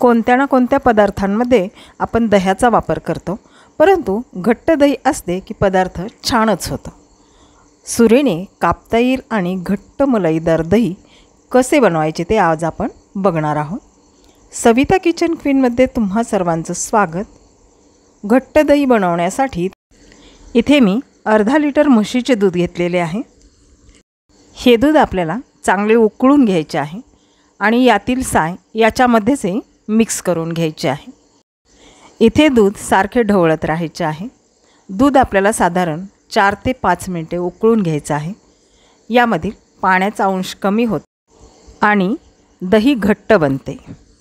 कोणत्या ना कोणत्या पदार्थांमध्ये आपण दह्याचा वापर करतो, परंतु घट्ट दही असते की पदार्थ छानच होतो। सुरीने कापता येईल आणि घट्ट मलईदार दही कसे बनवायचे ते आज आपण बघणार आहोत। सविता किचन क्वीनमध्ये तुम्हा सर्वांचं स्वागत। घट्ट दही बनवण्यासाठी इथे मी अर्धा लिटर म्हशीचे दूध घेतलेले आहे। हे दूध आपल्याला चांगले उकळून घ्यायचे आहे आणि यातील साय याच्यामध्येच मिक्स करून घ्यायचे आहे। इथे दूध सारखे ढवळत राहायचे आहे। दूध आपल्याला साधारण 4 ते 5 मिनिटे उकळून घ्यायचं आहे। यामधील पाण्याचा अंश कमी होतो आणि दही घट्ट बनते।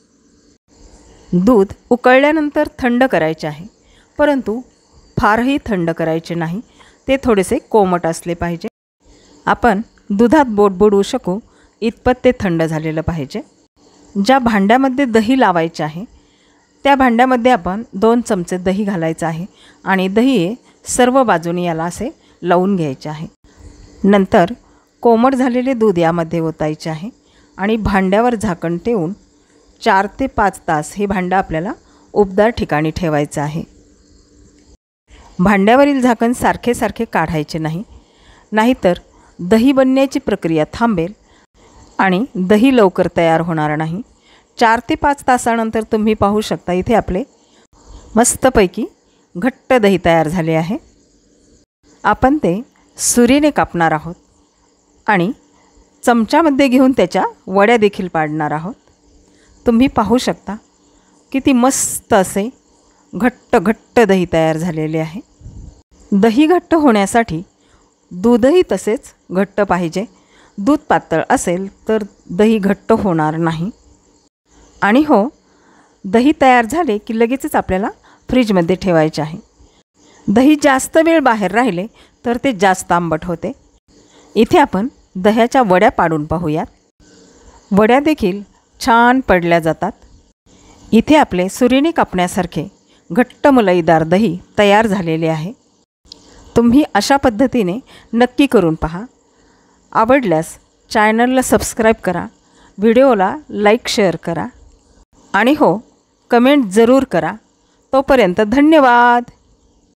दूध उकळल्यानंतर थंड करायचे आहे, परंतु फारही थंड करायचे नाही, ते थोडेसे कोमट असले पाहिजे। आपण दुधात बोट बुडवू शकू इतपत ते थंड झालेलं पाहिजे। ज्या भांड्यामध्ये दही लावायचे आहे त्या भांड्यामध्ये आपण 2 चमचे दही घालायचं आहे आणि दही सर्व बाजूनी याला असे लावून घ्यायचे आहे। नंतर कोमट झालेले दूध यामध्ये ओतायचे आहे आणि भांड्यावर झाकण ठेवून 4 ते 5 तास हे भांडं आपल्याला उबदार ठिकाणी ठेवायचं आहे। भांड्यावरील झाकण सारखे सारखे काढायचे नाही, नाहीतर दही बनण्याची प्रक्रिया थांबेल आणि दही लवकर तयार होणार नाही। 4 ते 5 तासानंतर तुम्ही पाहू शकता इथे आपले मस्तपैकी घट्ट दही तयार झाले आहे। आपण ते सुरीने कापणार आहोत आणि चमच्यामध्ये घेऊन त्याच्या वड्या देखील पाडणार आहोत। तुम्ही पाहू शकता किती मस्त असे घट्ट दही तयार झालेले आहे। दही घट्ट होण्यासाठी दूधही तसेच घट्ट पाहिजे। दूध पातळ असेल तर दही घट्ट होणार नाही। आणि हो, दही तयार झाले की लगेचच आपल्याला फ्रीजमध्ये ठेवायचे आहे। दही जास्त वेळ बाहेर राहिले तर ते जास्त आंबट होते। इथे आपण दह्याच्या वड्या पाडून पाहूयात। वड्या देखील छान पडल्या जातात। इथे आपले सुरीने कापण्यासारखे घट्ट मलईदार दही तयार झालेले आहे। तुम्ही अशा पद्धतीने नक्की करून पहा। आवडल्यास चॅनलला सबस्क्राईब करा, व्हिडिओला लाईक शेअर करा आणि हो, कमेंट जरूर करा। तोपर्यंत धन्यवाद।